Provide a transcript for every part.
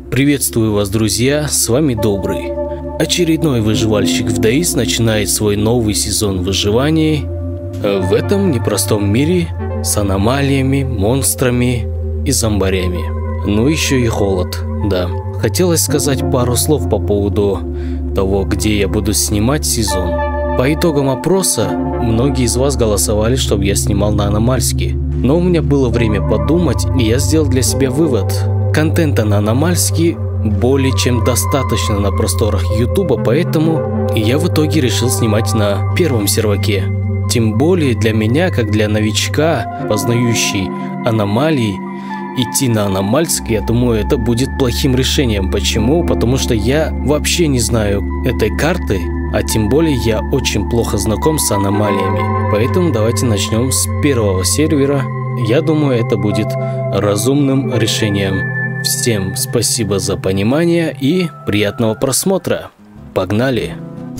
Приветствую вас, друзья, с вами Добрый. Очередной выживальщик в ДАИС начинает свой новый сезон выживаний в этом непростом мире с аномалиями, монстрами и зомбарями. Ну еще и холод, да. Хотелось сказать пару слов по поводу того, где я буду снимать сезон. По итогам опроса, многие из вас голосовали, чтобы я снимал на Аномальске. Но у меня было время подумать, и я сделал для себя вывод. Контента на Аномальске более чем достаточно на просторах Ютуба, поэтому я в итоге решил снимать на первом серваке. Тем более для меня, как для новичка, познающий аномалии, идти на Аномальск, я думаю, это будет плохим решением. Почему? Потому что я вообще не знаю этой карты, а тем более я очень плохо знаком с аномалиями. Поэтому давайте начнем с первого сервера. Я думаю, это будет разумным решением. Всем спасибо за понимание и приятного просмотра. Погнали!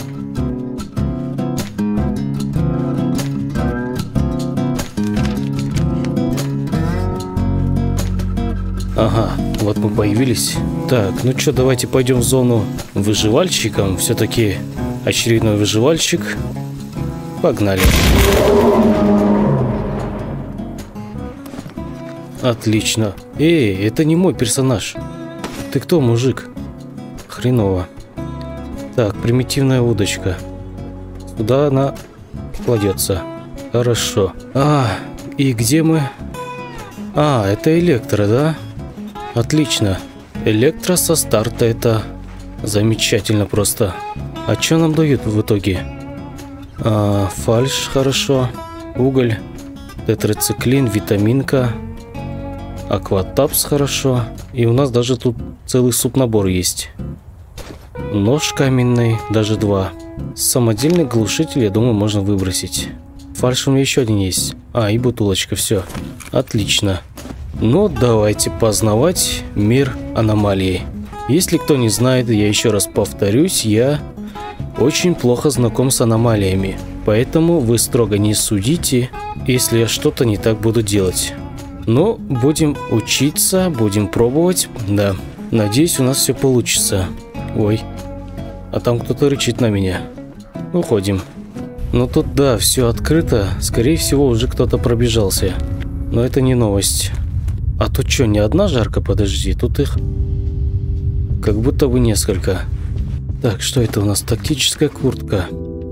Ага, вот мы появились. Так, ну что, давайте пойдем в зону выживальщиком. Все-таки очередной выживальщик. Погнали. Отлично. Эй, это не мой персонаж. Ты кто, мужик? Хреново. Так, примитивная удочка. Сюда она кладется. Хорошо. И где мы? Это электро, да? Отлично. Электро со старта, это замечательно просто. А что нам дают в итоге? Фальш, хорошо. Уголь. Тетрациклин, витаминка. Акватапс, хорошо. И у нас даже тут целый субнабор есть. Нож каменный, даже 2. Самодельный глушитель, я думаю, можно выбросить. Фальш у меня еще один есть. И бутылочка, все. Отлично. Ну, давайте познавать мир аномалий. Если кто не знает, я еще раз повторюсь, я очень плохо знаком с аномалиями. Поэтому вы строго не судите, если я что-то не так буду делать. Но будем учиться, будем пробовать. Да, надеюсь, у нас все получится. Ой, а там кто-то рычит на меня. Уходим. Ну тут, да, все открыто. Скорее всего, уже кто-то пробежался. Но это не новость. А тут что, не одна жарка? Подожди, тут их как будто бы несколько. Так, что это у нас? Тактическая куртка.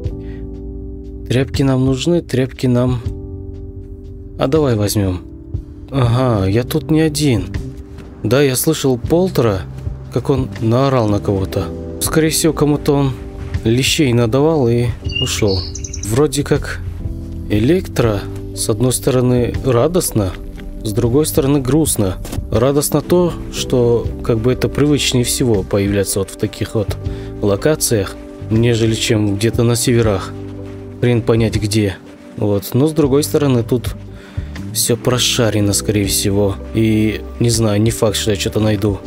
Тряпки нам нужны, тряпки нам... давай возьмем. Ага, я тут не один. Да, я слышал Полтера, как он наорал на кого-то. Скорее всего, кому-то он лещей надавал и ушел. Вроде как электро, с одной стороны, радостно, с другой стороны, грустно. Радостно то, что как бы это привычнее всего появляться вот в таких вот локациях, нежели чем где-то на северах. Хрен понять где. Вот. Но с другой стороны, тут все прошарено, скорее всего. И не знаю, не факт, что я что-то найду.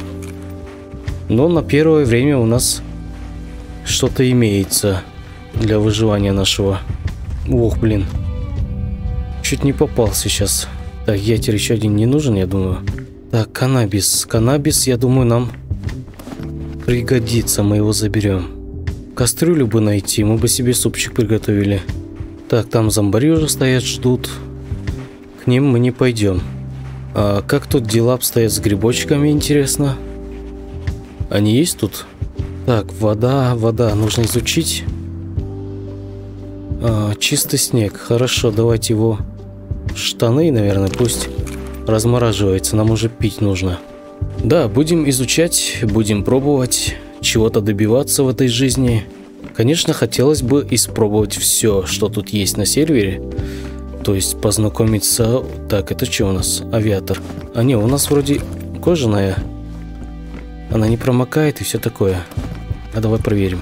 Но на первое время у нас что-то имеется для выживания нашего. Ох, блин. Чуть не попал сейчас. Так, ятер еще один не нужен, я думаю. Так, каннабис. Каннабис, я думаю, нам пригодится. Мы его заберем. Кастрюлю бы найти, мы бы себе супчик приготовили. Так, там зомбари уже стоят, ждут. К ним мы не пойдем. А как тут дела обстоят с грибочками, интересно? Они есть тут? Так, вода, нужно изучить. Чистый снег. Хорошо, давайте его... Штаны, наверное, пусть размораживается. Нам уже пить нужно. Да, будем изучать, будем пробовать, чего-то добиваться в этой жизни. Конечно, хотелось бы испробовать все, что тут есть на сервере. То есть познакомиться... Так, это что у нас? Авиатор. Не, у нас вроде кожаная. Она не промокает и все такое. Давай проверим.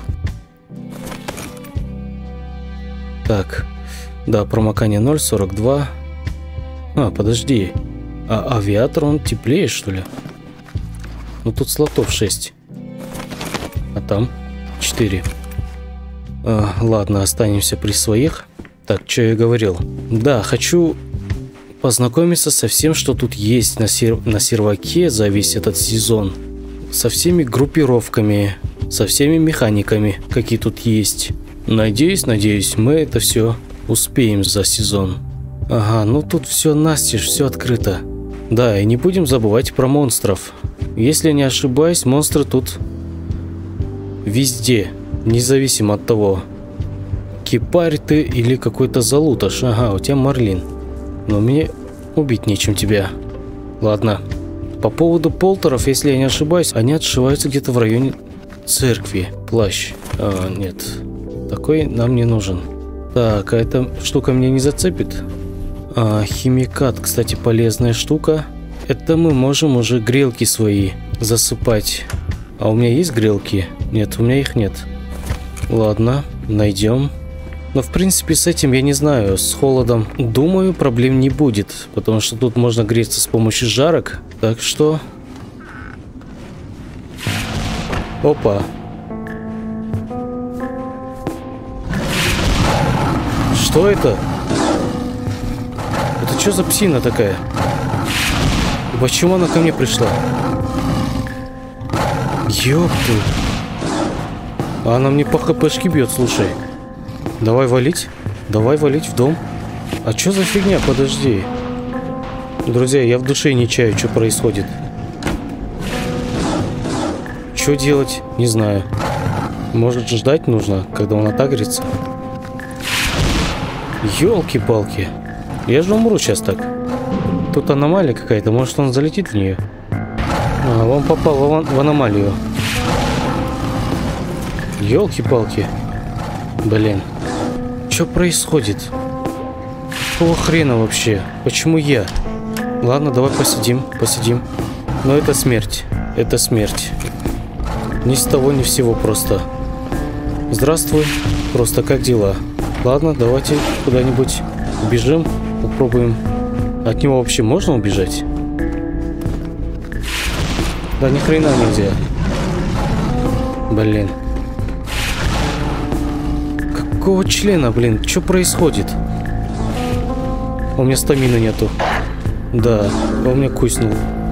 Так. Да, промокание 0,42. Подожди. Авиатор, он теплее, что ли? Ну, тут слотов 6. А там 4. Ладно, останемся при своих. Так, что я говорил? Да, хочу познакомиться со всем, что тут есть на серваке за весь этот сезон. со всеми группировками, со всеми механиками, какие тут есть. Надеюсь, мы это все успеем за сезон. Ага, ну тут все настежь, все открыто. Да, и не будем забывать про монстров. Если не ошибаюсь, монстры тут везде, независимо от того, кипарь ты или какой-то залуташ. Ага, у тебя Марлин. Но мне убить нечем тебя. Ладно. По поводу полтеров, если я не ошибаюсь, они отшиваются где-то в районе церкви. Плащ. Нет. Такой нам не нужен. Так, а эта штука меня не зацепит? Химикат, кстати, полезная штука. Это мы можем уже грелки свои засыпать. А у меня есть грелки? Нет, у меня их нет. Ладно, найдем. Но в принципе с этим я не знаю, с холодом, думаю, проблем не будет, потому что тут можно греться с помощью жарок, так что... Опа. Что это? Это что за псина такая? И почему она ко мне пришла? Ёпты. А она мне по хпшке бьет, слушай. Давай валить в дом. А что за фигня? Подожди. Друзья, я в душе не чаю, что происходит. Что делать? Не знаю. Может, ждать нужно, когда он отагрится. Ёлки-палки. Я же умру сейчас так. Тут аномалия какая-то. Может, он залетит в нее? Он попал в аномалию. Ёлки-палки. Блин. Что происходит? Какого хрена вообще? Почему я? Ладно, давай посидим. Но это смерть. Это смерть. Ни с того, ни всего просто. Здравствуй. Просто как дела? Ладно, давайте куда-нибудь убежим. Попробуем. От него вообще можно убежать? Да ни хрена нельзя. Блин. Какого члена, блин? Что происходит? У меня стамины нету. Да, он меня куснул.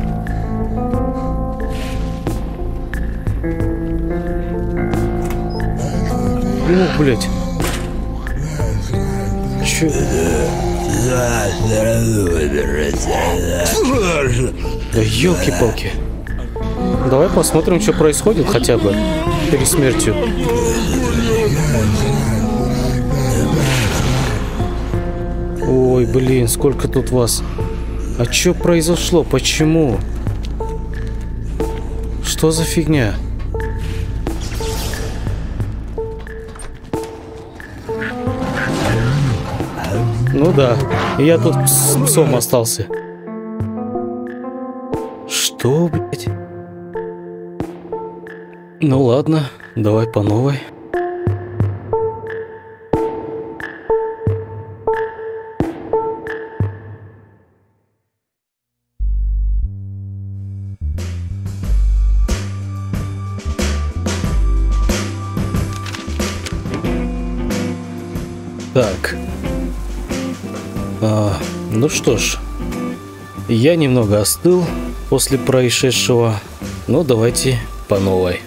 Ох, блядь. Чё? Да ёлки-палки. Давай посмотрим, что происходит хотя бы перед смертью. Ой, блин, сколько тут вас. А что произошло? Почему? Что за фигня? Ну да, я тут с псом остался. Что, блядь? Ну ладно, давай по новой. Так. Ну что ж, я немного остыл после происшедшего, но давайте по новой.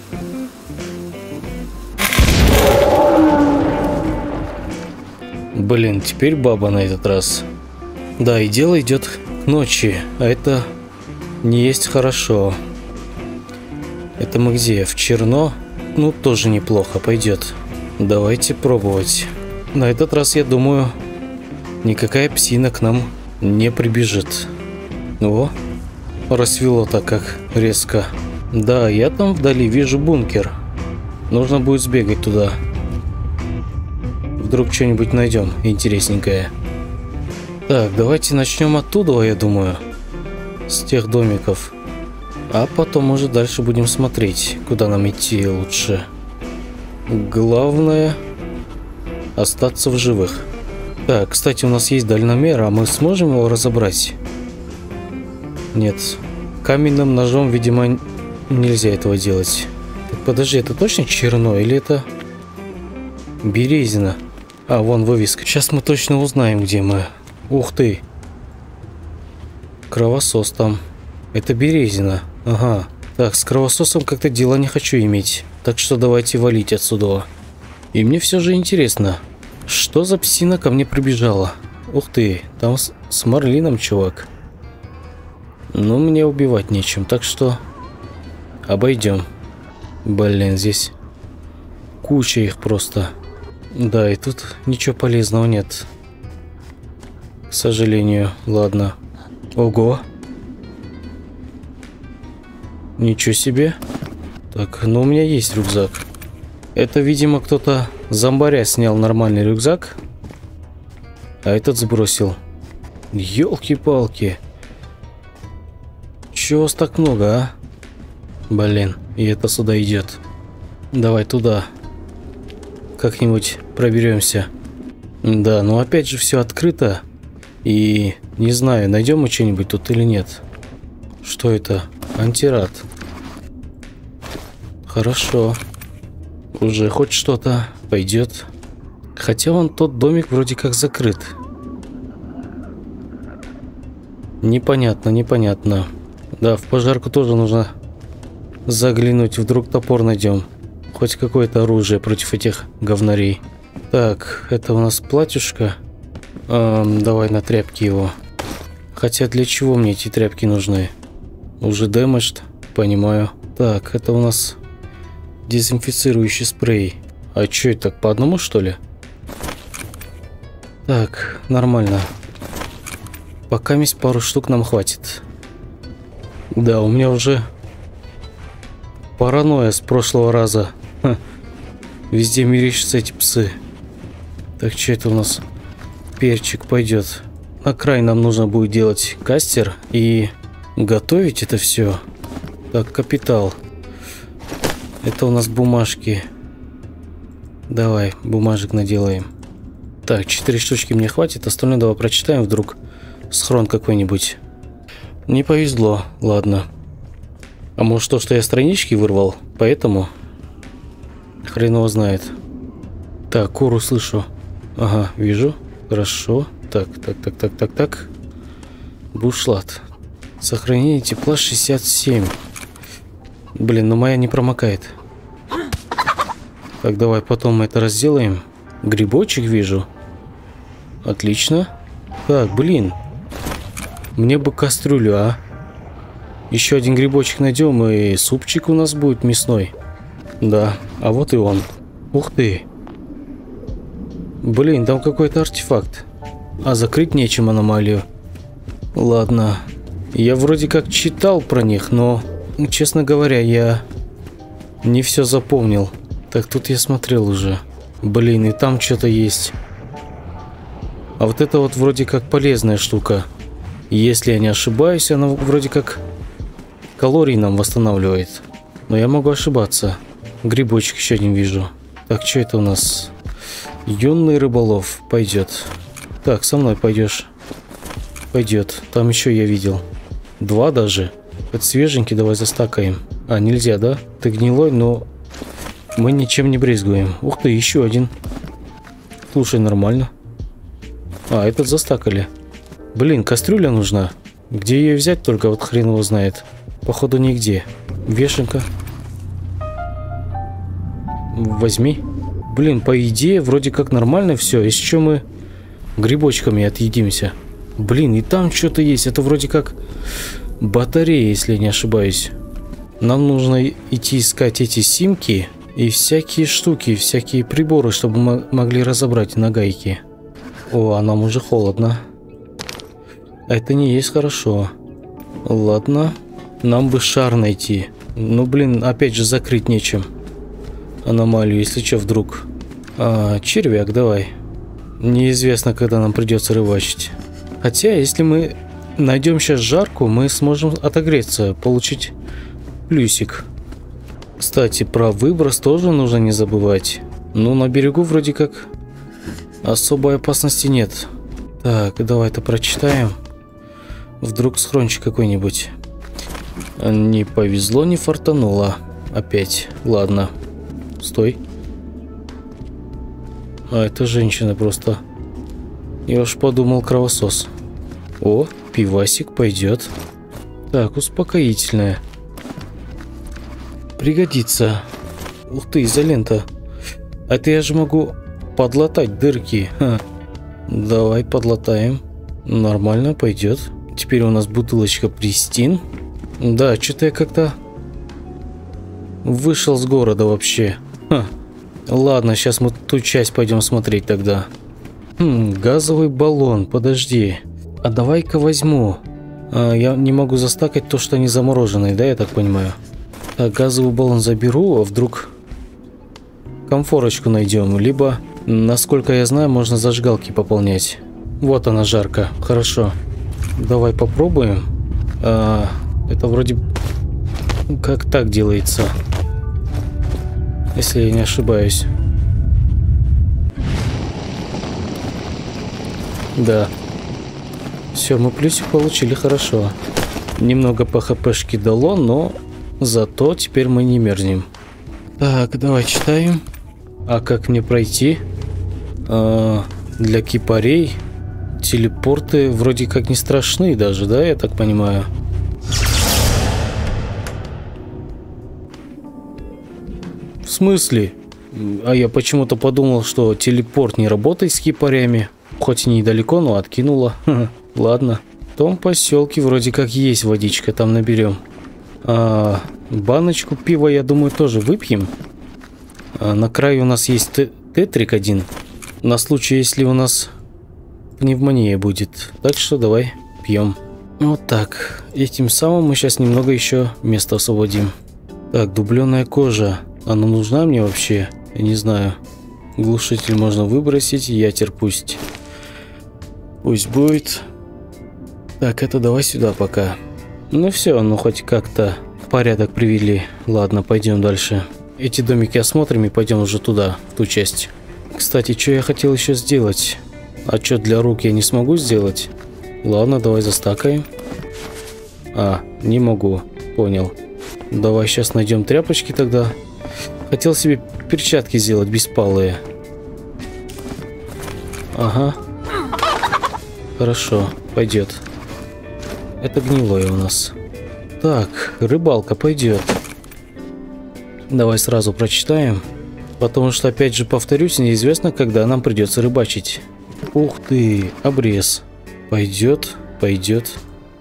Блин, теперь баба на этот раз. Да, и дело идет к ночи, а это не есть хорошо. Это мы где? В Черно? Ну, тоже неплохо, пойдет. Давайте пробовать. На этот раз, я думаю, никакая псина к нам не прибежит. О, рассвело так как резко. Да, я там вдали вижу бункер. Нужно будет сбегать туда. Вдруг что-нибудь найдем интересненькое. Так, давайте начнем оттуда, я думаю. С тех домиков. А потом уже дальше будем смотреть, куда нам идти лучше. Главное остаться в живых. Так, кстати, у нас есть дальномер, а мы сможем его разобрать? Нет. Каменным ножом, видимо, нельзя этого делать. Так, подожди, это точно Черно или это Березина? А, вон вывеска. Сейчас мы точно узнаем, где мы. Ух ты. Кровосос там. Это Березина. Ага. Так, с кровососом как-то дела не хочу иметь. Так что давайте валить отсюда. И мне все же интересно, что за псина ко мне прибежала? Ух ты, там с Марлином чувак. Ну, мне убивать нечем, так что обойдем. Блин, здесь куча их просто. Да, и тут ничего полезного нет. К сожалению, ладно. Ого. Ничего себе. Так, ну у меня есть рюкзак. Это, видимо, кто-то зомбаря снял нормальный рюкзак, а этот сбросил. Ёлки-палки. Чего вас так много, а? Блин, и это сюда идет. Давай туда. Как-нибудь проберемся. Да, но опять же все открыто. И не знаю, найдем мы что-нибудь тут или нет. Что это? Антирад. Хорошо. Уже хоть что-то пойдет. Хотя вон тот домик вроде как закрыт. Непонятно, непонятно. Да, в пожарку тоже нужно заглянуть. Вдруг топор найдем. Хоть какое-то оружие против этих говнарей. Так, это у нас платьюшко. Давай на тряпки его. Хотя для чего мне эти тряпки нужны? Уже дэмэджд, понимаю. Так, это у нас дезинфицирующий спрей. А что это, так по одному, что ли? Так, нормально. Пока месть пару штук нам хватит. Да, у меня уже паранойя с прошлого раза. Ха. Везде мерещатся эти псы. Так, что это у нас? Перчик пойдет. На край нам нужно будет делать кастер и готовить это все. Так, капитал. Это у нас бумажки. Давай, бумажек наделаем. Так, 4 штучки мне хватит. Остальное давай прочитаем вдруг. Схрон какой-нибудь. Не повезло, ладно. А может то, что я странички вырвал, поэтому? Хрен его знает. Так, куру слышу. Ага, вижу. Хорошо. Так. Бушлат. Сохранение тепла 67. Блин, но моя не промокает. Так, давай потом мы это разделаем. Грибочек вижу. Отлично. Так, блин. Мне бы кастрюлю, а? Еще один грибочек найдем, и супчик у нас будет мясной. Да, а вот и он. Ух ты. Блин, там какой-то артефакт. А закрыть нечем аномалию. Ладно. Я вроде как читал про них, но, честно говоря, я не все запомнил. Так, тут я смотрел уже. Блин, и там что-то есть. А вот это вот вроде как полезная штука. Если я не ошибаюсь, она вроде как калории нам восстанавливает. Но я могу ошибаться. Грибочек еще один вижу. Так, что это у нас? Юный рыболов. Пойдет. Так, со мной пойдешь. Пойдет. Там еще я видел. 2 даже. Это свеженький, давай застакаем. А, нельзя, да? Ты гнилой, но мы ничем не брезгуем. Ух ты, еще один. Слушай, нормально. А, этот застакали. Блин, кастрюля нужна. Где ее взять, только вот хрен его знает. Походу нигде. Вешенка. Возьми. Блин, по идее, вроде как нормально все. Из чего мы грибочками отъедимся. Блин, и там что-то есть. Это вроде как батарея, если не ошибаюсь. Нам нужно идти искать эти симки и всякие штуки, всякие приборы, чтобы мы могли разобрать на гайки. О, а нам уже холодно. А это не есть хорошо. Ладно. Нам бы шар найти. Ну, блин, опять же закрыть нечем. Аномалию, если что, вдруг. Червяк, давай. Неизвестно, когда нам придется рыбачить. Хотя, если мы найдем сейчас жарку, мы сможем отогреться, получить плюсик. Кстати, про выброс тоже нужно не забывать. Ну, на берегу вроде как особой опасности нет. Так, давай это прочитаем. Вдруг схрончик какой-нибудь. Не повезло, не фартануло. Опять. Ладно. Стой. А, это женщина просто. Я уж подумал, кровосос. О, пивасик пойдет. Так, успокоительное. Пригодится. Ух ты, изолента. А это я же могу подлатать дырки. Ха. Давай подлатаем. Нормально, пойдет. Теперь у нас бутылочка Пристин. Да, что-то я как-то вышел с города вообще. Ха. Ладно, сейчас мы ту часть пойдем смотреть тогда. Газовый баллон, подожди. А давай-ка возьму. Я не могу застакать то, что они замороженные, да, я так понимаю. Так, газовый баллон заберу, а вдруг комфорочку найдем. Либо, насколько я знаю, можно зажигалки пополнять. Вот она, жарко. Хорошо. Давай попробуем. Это вроде как так делается, если я не ошибаюсь. Да. Все, мы плюсик получили, хорошо. Немного по хпшке дало, но зато теперь мы не мерзнем. Так, давай читаем. А как мне пройти? Для кипарей телепорты вроде как не страшны даже, да, я так понимаю? В смысле? А я почему-то подумал, что телепорт не работает с кипарями. Хоть и недалеко, но откинула. Ладно. В том поселке вроде как есть водичка, там наберем. Баночку пива, я думаю, тоже выпьем. На краю у нас есть тетрик один. На случай, если у нас пневмония будет. Так что давай пьем. Вот так. И тем самым мы сейчас немного еще места освободим. Так, дубленая кожа. Она нужна мне вообще? Я не знаю. Глушитель можно выбросить. Ятер пусть будет. Так, это давай сюда пока. Ну все, ну хоть как-то в порядок привели. Ладно, пойдем дальше. Эти домики осмотрим и пойдем уже туда, в ту часть. Кстати, что я хотел еще сделать? Отчет для рук я не смогу сделать? Ладно, давай застакаем. Не могу. Понял. Давай сейчас найдем тряпочки тогда. Хотел себе перчатки сделать беспалые. Ага. Хорошо, пойдет. Это гнилое у нас. Так, рыбалка пойдет. Давай сразу прочитаем. Потому что, опять же, повторюсь, неизвестно, когда нам придется рыбачить. Ух ты, обрез. Пойдет, пойдет.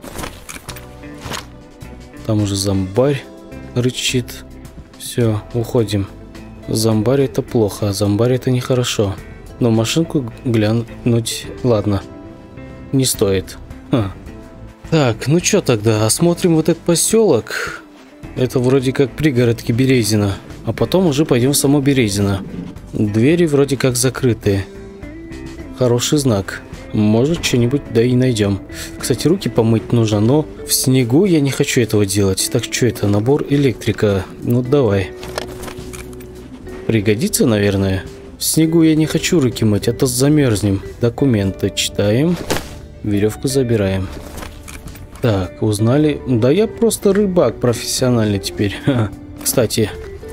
Там уже зомбарь рычит. Все, уходим. Зомбарь это плохо, а зомбарь это нехорошо. Но машинку глянуть, ладно, не стоит. Так, ну что тогда, осмотрим вот этот поселок. Это вроде как пригородки Березина. А потом уже пойдем в само Березино. Двери вроде как закрыты. Хороший знак. Может, что-нибудь да и найдем. Кстати, руки помыть нужно, но в снегу я не хочу этого делать. Так что это? Набор электрика. Ну давай. Пригодится, наверное. В снегу я не хочу руки мыть, а то замерзнем. Документы читаем. Веревку забираем. Так, узнали. Да я просто рыбак профессиональный теперь. Кстати,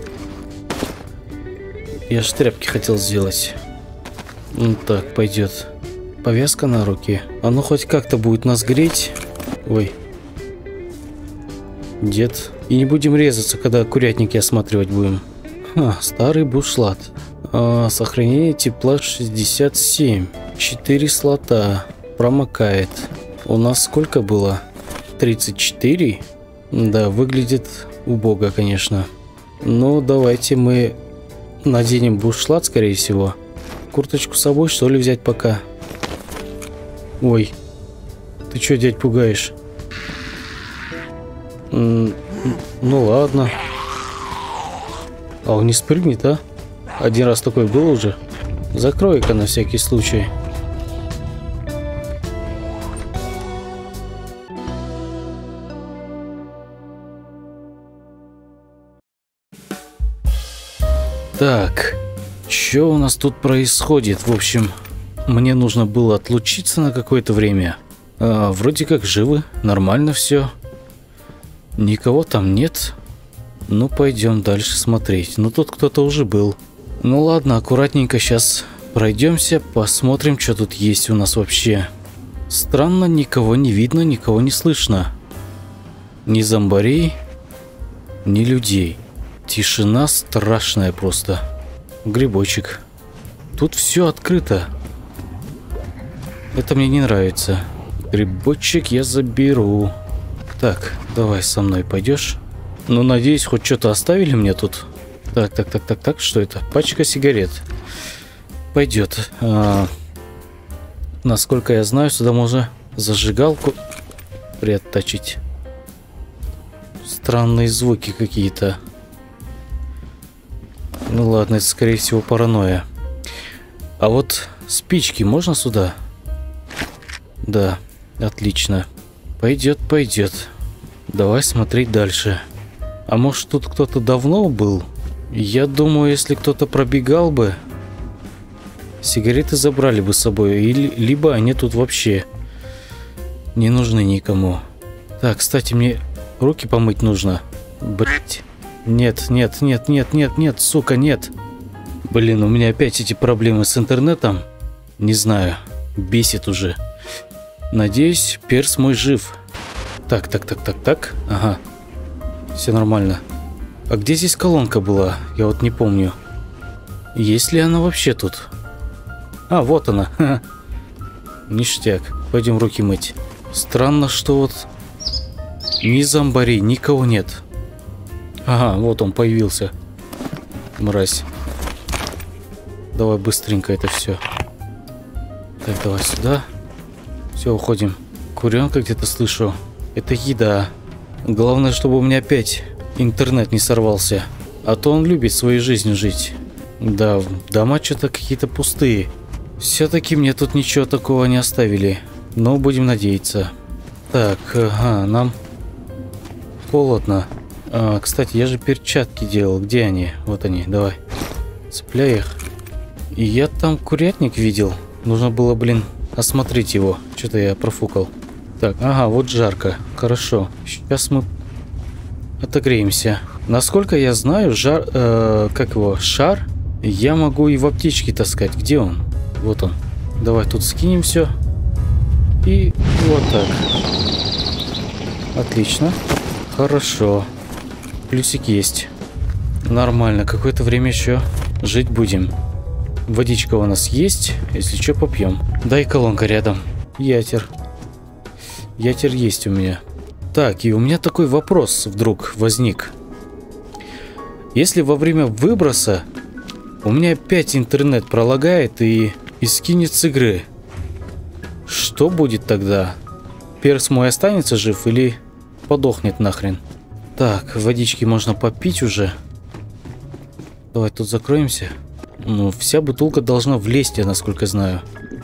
я же тряпки хотел сделать. Так, пойдет. Повязка на руки. Оно хоть как-то будет нас греть. Ой. Дед. И не будем резаться, когда курятники осматривать будем. Старый бушлат. Сохранение тепла 67. 4 слота. Промокает. У нас сколько было? 34? Да, выглядит убого, конечно. Но давайте мы наденем бушлат, скорее всего. Курточку с собой, что ли, взять пока? Ой. Ты чё, дядь, пугаешь? Ну ладно. А он не спрыгнет, а? Один раз такой был уже. Закрой-ка на всякий случай. Так, что у нас тут происходит? В общем, мне нужно было отлучиться на какое-то время. Вроде как живы, нормально все. Никого там нет. Ну, пойдем дальше смотреть. Ну, тут кто-то уже был. Ну, ладно, аккуратненько сейчас пройдемся, посмотрим, что тут есть у нас вообще. Странно, никого не видно, никого не слышно. Ни зомбарей, ни людей. Тишина страшная просто. Грибочек. Тут все открыто. Это мне не нравится. Грибочек я заберу. Так, давай со мной пойдешь. Ну, надеюсь, хоть что-то оставили мне тут. Так, что это? Пачка сигарет. Пойдет. Насколько я знаю, сюда можно зажигалку приоттачить. Странные звуки какие-то. Ну ладно, это скорее всего паранойя. А вот спички можно сюда? Да, отлично. Пойдет. Давай смотреть дальше. А может, тут кто-то давно был? Я думаю, если кто-то пробегал бы, сигареты забрали бы с собой, либо они тут вообще не нужны никому. Так, кстати, мне руки помыть нужно. Блять. Нет, сука, нет. Блин, у меня опять эти проблемы с интернетом. Не знаю, бесит уже. Надеюсь, перс мой жив. Так. Ага. Все нормально. А где здесь колонка была? Я вот не помню. Есть ли она вообще тут? А, вот она. Ха-ха. Ништяк. Пойдем руки мыть. Странно, что вот ни зомбарей, никого нет. Ага, вот он появился. Мразь. Давай быстренько это все. Так, давай сюда. Все, уходим. Куренка где-то слышу. Это еда. Главное, чтобы у меня опять интернет не сорвался. А то он любит своей жизнью жить. Да, дома что-то какие-то пустые. Все-таки мне тут ничего такого не оставили. Но будем надеяться. Так, ага, нам холодно. Кстати, я же перчатки делал. Где они? Вот они, давай. Цепляй их. И я там курятник видел. Нужно было, блин, осмотреть его. Что-то я профукал. Так, ага, вот жарко. Хорошо. Сейчас мы отогреемся. Насколько я знаю, шар я могу и в аптечке таскать. Где он? Вот он. Давай тут скинем все. И вот так. Отлично. Хорошо. Плюсик есть. Нормально. Какое-то время еще жить будем. Водичка у нас есть. Если что, попьем. Да и колонка рядом. Ятер. Ятер есть у меня. Так, и у меня такой вопрос вдруг возник. Если во время выброса у меня опять интернет пролагает и скинет с игры, что будет тогда? Перс мой останется жив или подохнет нахрен? Так, водички можно попить уже. Давай тут закроемся. Ну, вся бутылка должна влезть, я насколько знаю.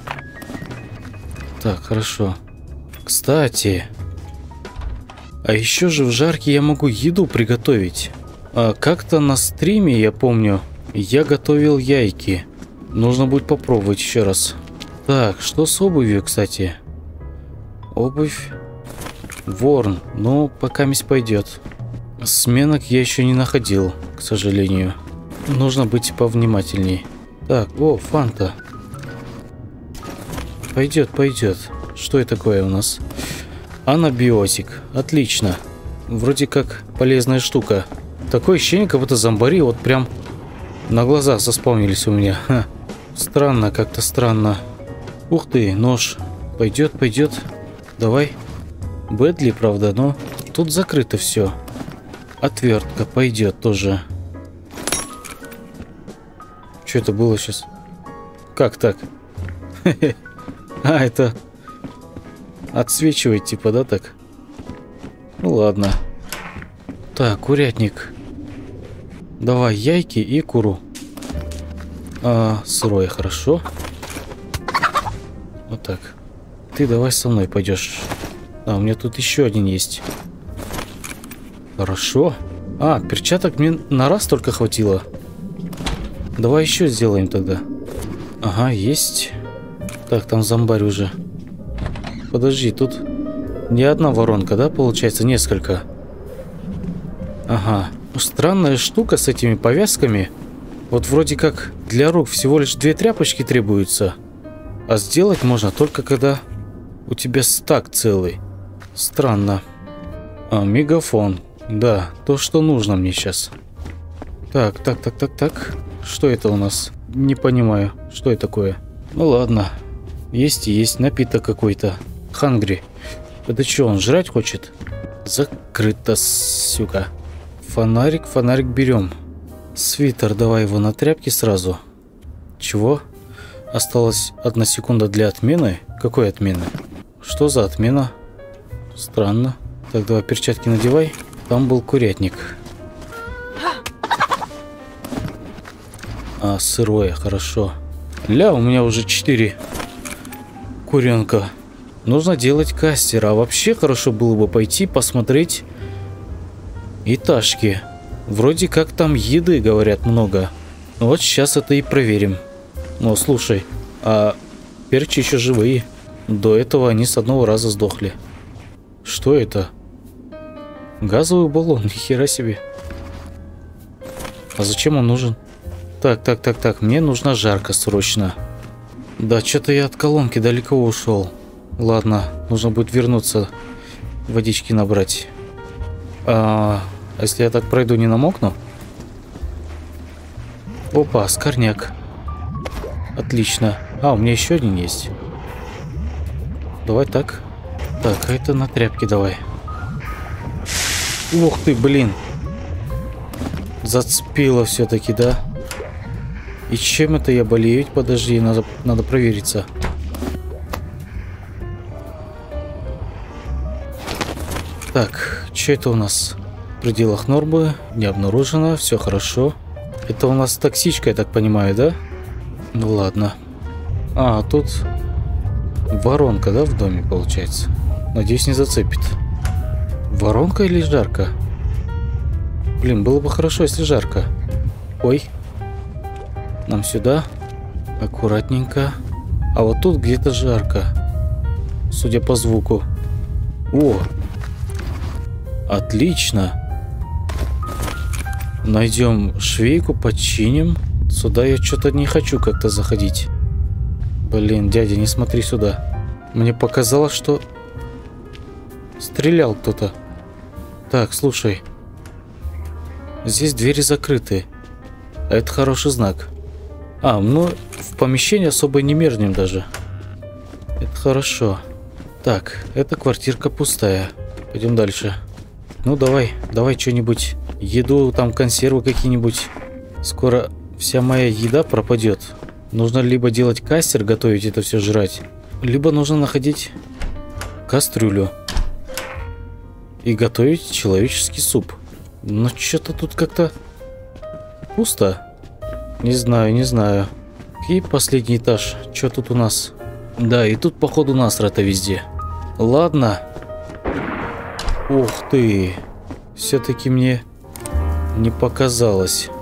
Так, хорошо. Кстати, а еще же в жарке я могу еду приготовить. А как-то на стриме, я помню, я готовил яйки. Нужно будет попробовать еще раз. Так, что с обувью, кстати? Обувь. Ворн. Ну, пока мисс пойдет. Сменок я еще не находил, к сожалению. Нужно быть повнимательней. Так, о, фанта. Пойдет. Что это такое у нас? Анабиотик. Отлично. Вроде как полезная штука. Такое ощущение, как будто зомбари вот прям на глазах заспавнились у меня. Ха. Странно, как-то странно. Ух ты, нож. Пойдет. Давай. Бэдли, правда, но тут закрыто все. Отвертка пойдет тоже. Что это было сейчас? Как так? А, это отсвечивает типа, да, так? Ну ладно. Так, курятник. Давай яйки и куру. Сырое, хорошо. Вот так. Ты давай со мной пойдешь. А, у меня тут еще один есть. Хорошо. Перчаток мне на раз только хватило. Давай еще сделаем тогда. Ага, есть. Так, там зомбарь уже. Подожди, тут не одна воронка, да, получается? Несколько. Ага. Странная штука с этими повязками. Вот вроде как для рук всего лишь 2 тряпочки требуются. А сделать можно только когда у тебя стак целый. Странно. Мегафон. Да, то, что нужно мне сейчас. Так. Что это у нас? Не понимаю, что это такое. Ну ладно. Есть и есть напиток какой-то. Хангри. Это что, он жрать хочет? Закрыто, сука. Фонарик берем. Свитер, давай его на тряпки сразу. Чего? Осталась 1 секунда для отмены? Какой отмены? Что за отмена? Странно. Так, давай перчатки надевай. Там был курятник. А, сырое, хорошо. Ля, у меня уже 4 куренка. Нужно делать кастер. А вообще хорошо было бы пойти посмотреть этажки. Вроде как там еды, говорят, много. Ну вот сейчас это и проверим. Но слушай, а перчи еще живые. До этого они с одного раза сдохли. Что это? Газовый баллон, нихера себе. А зачем он нужен? Так, мне нужна жарка срочно. Да, что-то я от колонки далеко ушел. Ладно, нужно будет вернуться, водички набрать. А если я так пройду, не намокну? Опа, скорняк. Отлично. А, у меня еще один есть. Давай так. Так, а это на тряпке давай. Ух ты, блин. Зацепило все-таки, да? И чем это я болею? Подожди, надо провериться. Так, что это у нас? В пределах нормы, не обнаружено, все хорошо. Это у нас токсичка, я так понимаю, да? Ну ладно. А, тут воронка, да, в доме получается? Надеюсь, не зацепит. Воронка или жарко? Блин, было бы хорошо, если жарко. Ой. Нам сюда. Аккуратненько. А вот тут где-то жарко. Судя по звуку. О! Отлично. Найдем швейку, починим. Сюда я что-то не хочу как-то заходить. Блин, дядя, не смотри сюда. Мне показалось, что стрелял кто-то. Так, слушай. Здесь двери закрыты. А это хороший знак. А, ну, в помещении особо не мерзнем даже. Это хорошо. Так, эта квартирка пустая. Пойдем дальше. Ну, давай что-нибудь. Еду, там консервы какие-нибудь. Скоро вся моя еда пропадет. Нужно либо делать кастер, готовить это все жрать, либо нужно находить кастрюлю и готовить человеческий суп. Но что-то тут как-то пусто. Не знаю. И последний этаж. Что тут у нас? Да, и тут, походу, насрато везде. Ладно. Ух ты. Все-таки мне не показалось.